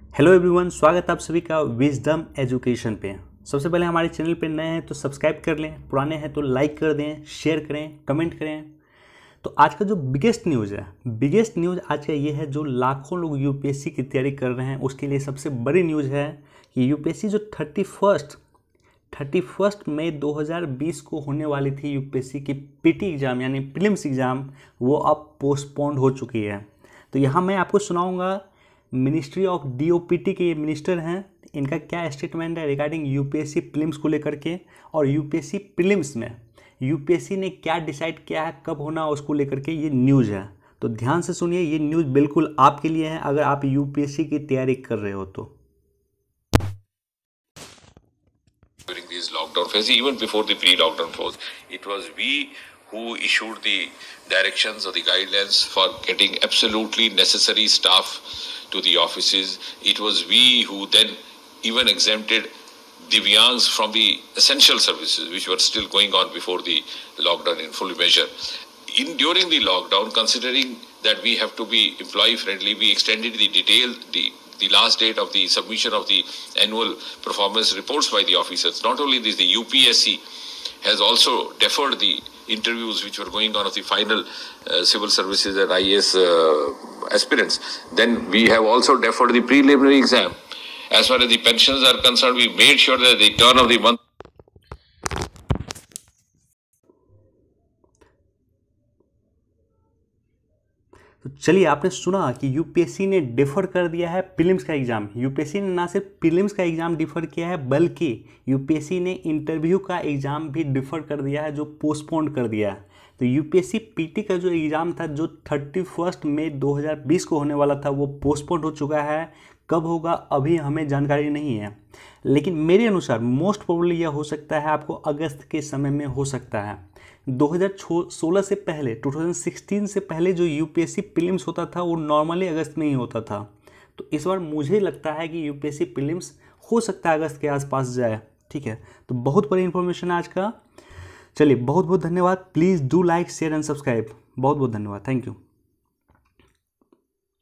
Hello everyone, स्वागत है आप सभी का विजडम एजुकेशन पे। सबसे पहले हमारे चैनल पे नए हैं तो सब्सक्राइब कर लें, पुराने हैं तो लाइक कर दें, शेयर करें, कमेंट करें। तो आज का जो बिगेस्ट न्यूज़ आज का ये है, जो लाखों लोग यूपीएससी की तैयारी कर रहे हैं उसके लिए सबसे बड़ी न्यूज़ है कि यूपीएससी जो 31 मई 2020 को होने वाली थी यूपीएससी की पीटी एग्ज़ाम यानी प्रीलिम्स एग्ज़ाम, वो अब पोस्टपोन्ड हो चुकी है। तो यहाँ मैं आपको सुनाऊँगा मिनिस्ट्री ऑफ डीओपीटी के ये मिनिस्टर हैं, इनका क्या स्टेटमेंट है रिगार्डिंग यूपीएससी प्रीलिम्स को लेकर के, और यूपीएससी प्रीलिम्स में यूपीएससी ने क्या डिसाइड किया है, कब होना उसको लेकर के ये न्यूज़ है। तो ध्यान से सुनिए, ये न्यूज़ बिल्कुल आपके लिए है अगर आप यूपीएससी की तैयारी कर रहे हो तो। During these lockdown phase, even before the pre-lockdown phase, it was we who issued the directions or the guidelines for getting absolutely necessary staff to the offices. It was we who then even exempted Divyangs from the essential services which were still going on before the lockdown in full measure. During the lockdown, considering that we have to be employee friendly, we extended the last date of the submission of the annual performance reports by the officers. Not only this, the UPSC has also deferred the interviews which were going on of the final civil services and IAS aspirants. Then we have also deferred the preliminary exam. As far as the pensions are concerned, we made sure that the turn of the month. तो चलिए, आपने सुना कि UPSC ने differ कर दिया है prelims का एग्ज़ाम। यूपीएससी ने ना सिर्फ प्रीलिम्स का एग्ज़ाम डिफ़र किया है, बल्कि यूपीएससी ने इंटरव्यू का एग्ज़ाम भी डिफ़र कर दिया है, जो पोस्टपोन कर दिया है। तो यूपीएससी पीटी का जो एग्ज़ाम था, जो 31 मई 2020 को होने वाला था, वो पोस्टपोन हो चुका है। कब होगा अभी हमें जानकारी नहीं है, लेकिन मेरे अनुसार मोस्ट प्रोबेबली यह हो सकता है आपको अगस्त के समय में हो सकता है। 2016 से पहले, 2016 से पहले जो यूपीएससी प्रीलिम्स होता था वो नॉर्मली अगस्त में ही होता था। तो इस बार मुझे लगता है कि यूपीएससी प्रीलिम्स हो सकता है अगस्त के आसपास जाए। ठीक है, तो बहुत बड़ी इन्फॉर्मेशन आज का। चलिए, बहुत बहुत धन्यवाद। Please do like, share and subscribe. बहुत बहुत धन्यवाद। Thank you.